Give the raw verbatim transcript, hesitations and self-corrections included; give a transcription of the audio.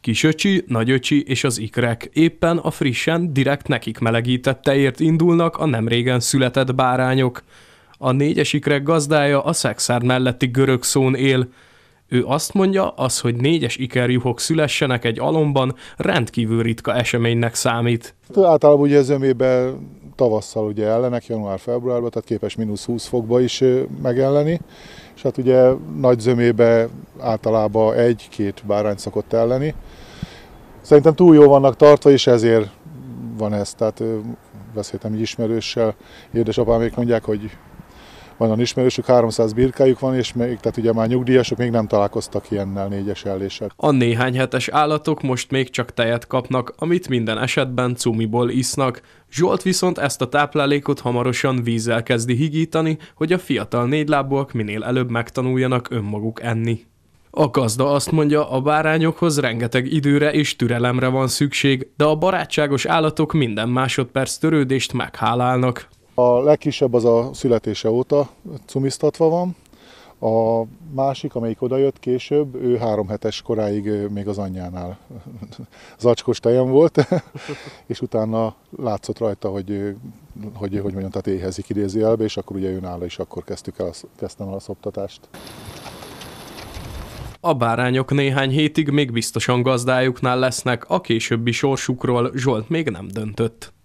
Kisöcsi, nagyöcsi és az ikrek éppen a frissen, direkt nekik melegített tejért indulnak a nemrégen született bárányok. A négyes ikrek gazdája a Szekszárd melletti Görögszón él. Ő azt mondja, az, hogy négyes ikerjuhok szülessenek egy alomban, rendkívül ritka eseménynek számít. Általában ugye zömében tavasszal ugye ellenek, január-februárban, tehát képes mínusz húsz fokba is megelleni, és hát ugye nagy zömébe általában egy-két bárány szokott elleni. Szerintem túl jól vannak tartva, és ezért van ez. Tehát beszéltem egy ismerőssel, édesapámék mondják, hogy van olyan ismerősük, háromszáz birkájuk van, és még, tehát ugye már nyugdíjasok még nem találkoztak ilyennel, négyes elléssel. A néhány hetes állatok most még csak tejet kapnak, amit minden esetben cumiból isznak. Zsolt viszont ezt a táplálékot hamarosan vízzel kezdi higítani, hogy a fiatal négylábúak minél előbb megtanuljanak önmaguk enni. A gazda azt mondja, a bárányokhoz rengeteg időre és türelemre van szükség, de a barátságos állatok minden másodperc törődést meghálálnak. A legkisebb az a születése óta cumisztatva van, a másik, amelyik odajött később, ő három hetes koráig még az anyjánál zacskos tejem volt, és utána látszott rajta, hogy, hogy, hogy mondjam, tehát éhezik idézőjelbe, és akkor ugye ő nála is akkor kezdtük el, kezdtem el a szoptatást. A bárányok néhány hétig még biztosan gazdájuknál lesznek, a későbbi sorsukról Zsolt még nem döntött.